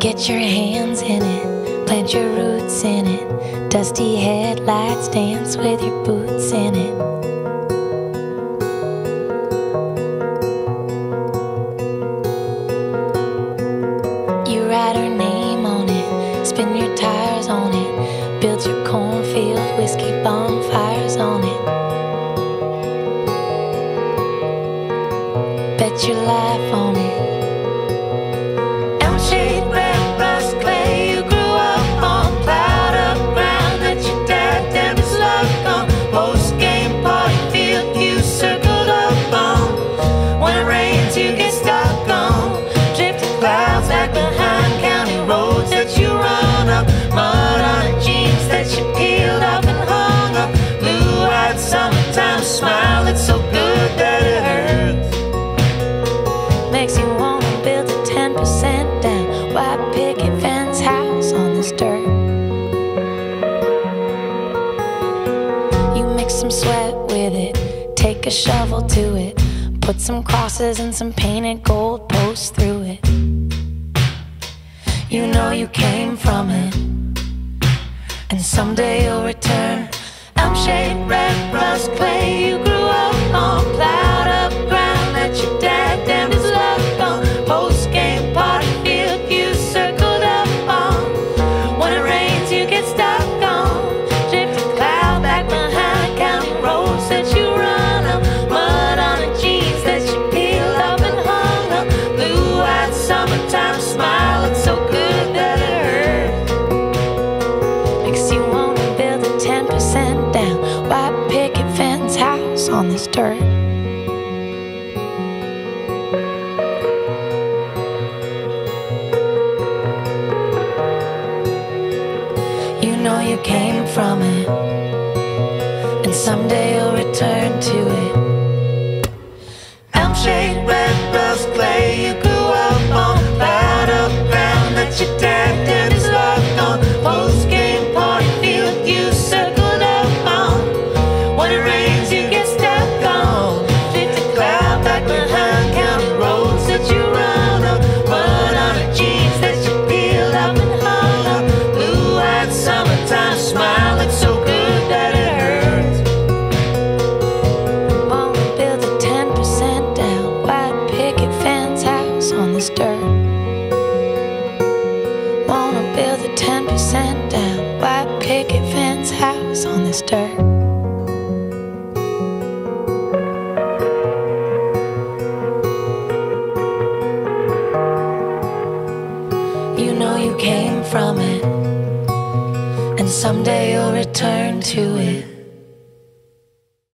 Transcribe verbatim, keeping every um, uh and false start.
Get your hands in it, plant your roots in it. Dusty headlights dance with your boots in it. You write her name on it, spin your tires on it, build your cornfield, whiskey bonfires on it. Bet your life on it. Elm shade, red rust clay, you grew up on plowed up ground that your dad damned his luck on. Post game party field you circled up on. When it rains you get stuck on. Drifted clouds back behind county roads that you run up. Mud on the jeans that you peeled off and hung up. Blue-eyed summertime smile, it's so good that it hurts. Makes you wanna build a ten percent down white picket fence house on this dirt. You mix some sweat with it, take a shovel to it, put some crosses and some painted gold posts through it. You know you came from it, and someday you'll return. Elm shade, red rust clay, you grew up on plowed up ground that your dad damned his luck on. Post game party field you circled up on. When it rains you get stuck on. Drifted cloud back behind county roads that you run up. Mud on the jeans that you peeled up and hung up. Blue-eyed summertime smile, it's so good that it hurts. Makes you wanna build a ten percent down white picket fence house on this dirt. You know you came from it, and someday you'll return to it. Elm shade, red rust clay, you grew up on plowed up ground that your dad damned his luck on. Post game party field you circled up on. When it rains you get stuck on. Drifted cloud back behind county roads that you run up. Mud on the jeans that you peeled up and hung up. Blue-eyed summertime smile, it's so good that it hurts. Wanna build a ten percent down white picket fence house on this dirt. Wanna build a ten percent down white picket fence house on this dirt. You know you came from it, and someday you'll return to it.